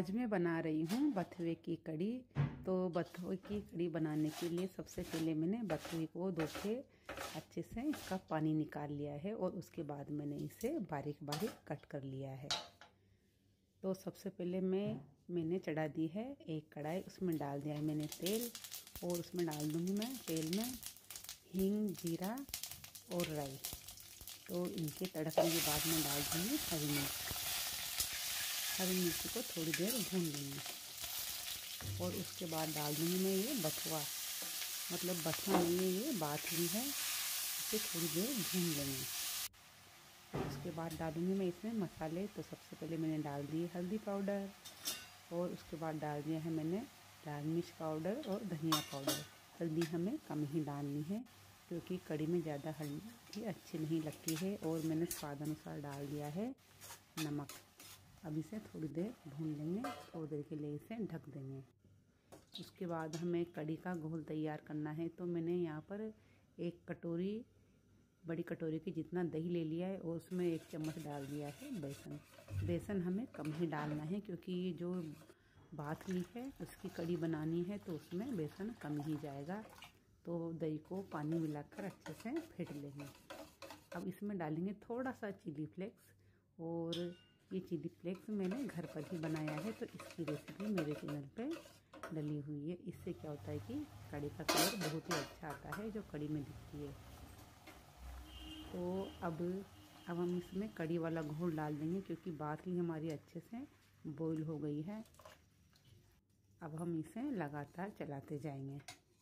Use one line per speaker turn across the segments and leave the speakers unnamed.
आज मैं बना रही हूँ बथुए की कड़ी। तो बथुए की कड़ी बनाने के लिए सबसे पहले मैंने बथुए को धो के अच्छे से इसका पानी निकाल लिया है और उसके बाद मैंने इसे बारीक बारीक कट कर लिया है। तो सबसे पहले मैंने चढ़ा दी है एक कढ़ाई, उसमें डाल दिया है मैंने तेल और उसमें डाल दूँगी मैं तेल में हींग, जीरा और राई। तो इनके तड़कने के बाद मैं डाल दूँगी हरी मिर्च। हरी मिर्च को थोड़ी देर भून लूँगी और उसके बाद डाल दूँगी मैं ये बथुआ, मतलब बथुआ नहीं है ये बाथरी है, इसे थोड़ी देर भून लेंगे। उसके बाद डालूँगी मैं इसमें मसाले। तो सबसे पहले मैंने डाल दिए हल्दी पाउडर और उसके बाद डाल दिया है मैंने लाल मिर्च पाउडर और धनिया पाउडर। हल्दी हमें कम ही डालनी है क्योंकि कड़ी में ज़्यादा हल्दी अच्छी नहीं लगती है। और मैंने स्वाद अनुसार डाल दिया है नमक। अब इसे थोड़ी देर भून लेंगे, थोड़ी देर के लिए इसे ढक देंगे। उसके बाद हमें कड़ी का घोल तैयार करना है। तो मैंने यहाँ पर एक कटोरी, बड़ी कटोरी की जितना दही ले लिया है और उसमें 1 चम्मच डाल दिया है बेसन। बेसन हमें कम ही डालना है क्योंकि ये जो बाथली है उसकी कड़ी बनानी है तो उसमें बेसन कम ही जाएगा। तो दही को पानी मिलाकर अच्छे से फेंट लेंगे। अब इसमें डालेंगे थोड़ा सा चिली फ्लेक्स, और ये चिली फ्लेक्स मैंने घर पर ही बनाया है तो इसकी रेसिपी मेरे चैनल पे डली हुई है। इससे क्या होता है कि कड़ी का कलर बहुत ही अच्छा आता है जो कड़ी में दिखती है। तो अब हम इसमें कड़ी वाला घोल डाल देंगे क्योंकि बाथली हमारी अच्छे से बॉईल हो गई है। अब हम इसे लगातार चलाते जाएंगे,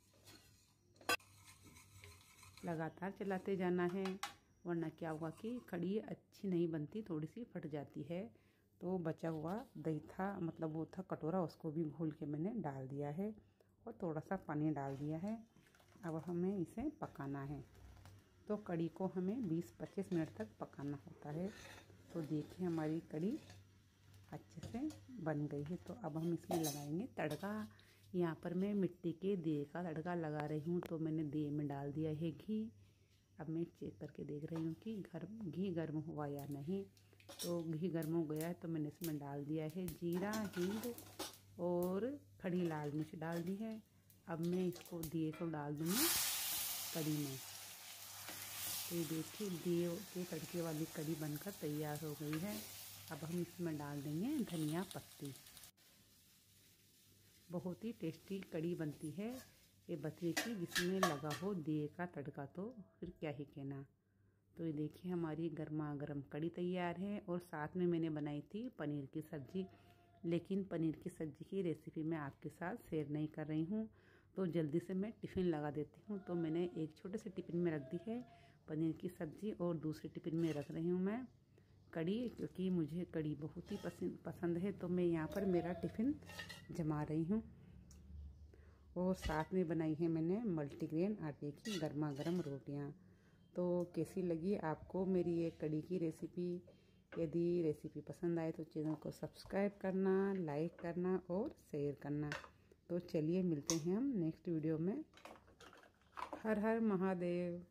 लगातार चलाते जाना है, वरना क्या होगा कि कड़ी अच्छी नहीं बनती, थोड़ी सी फट जाती है। तो बचा हुआ दही था, मतलब वो था कटोरा, उसको भी घोल के मैंने डाल दिया है और थोड़ा सा पानी डाल दिया है। अब हमें इसे पकाना है। तो कड़ी को हमें 20-25 मिनट तक पकाना होता है। तो देखिए हमारी कड़ी अच्छे से बन गई है। तो अब हम इसमें लगाएंगे तड़का। यहाँ पर मैं मिट्टी के दिए का तड़का लगा रही हूँ। तो मैंने दिए में डाल दिया है घी। अब मैं चेक करके देख रही हूँ कि घी गर्म हुआ या नहीं। तो घी गर्म हो गया है तो मैंने इसमें डाल दिया है जीरा, हींग और खड़ी लाल मिर्च डाल दी है। अब मैं इसको दिए को डाल दूँगी कड़ी में। तो ये देखिए दिए के तड़के वाली कड़ी बनकर तैयार हो गई है। अब हम इसमें डाल देंगे धनिया पत्ती। बहुत ही टेस्टी कड़ी बनती है ये बथुए की, जिसमें लगा हो दिए का तड़का, तो फिर क्या ही कहना। तो ये देखिए हमारी गर्मा गर्म कड़ी तैयार है। और साथ में मैंने बनाई थी पनीर की सब्ज़ी, लेकिन पनीर की सब्ज़ी की रेसिपी मैं आपके साथ शेयर नहीं कर रही हूँ। तो जल्दी से मैं टिफ़िन लगा देती हूँ। तो मैंने एक छोटे से टिफ़िन में रख दी है पनीर की सब्ज़ी और दूसरे टिफ़िन में रख रही हूँ मैं कड़ी, क्योंकि मुझे कड़ी बहुत ही पसंद है। तो मैं यहाँ पर मेरा टिफ़िन जमा रही हूँ। और साथ में बनाई है मैंने मल्टीग्रेन आटे की गर्मा गर्म रोटियाँ। तो कैसी लगी आपको मेरी ये कड़ी की रेसिपी? यदि रेसिपी पसंद आए तो चैनल को सब्सक्राइब करना, लाइक करना और शेयर करना। तो चलिए मिलते हैं हम नेक्स्ट वीडियो में। हर हर महादेव।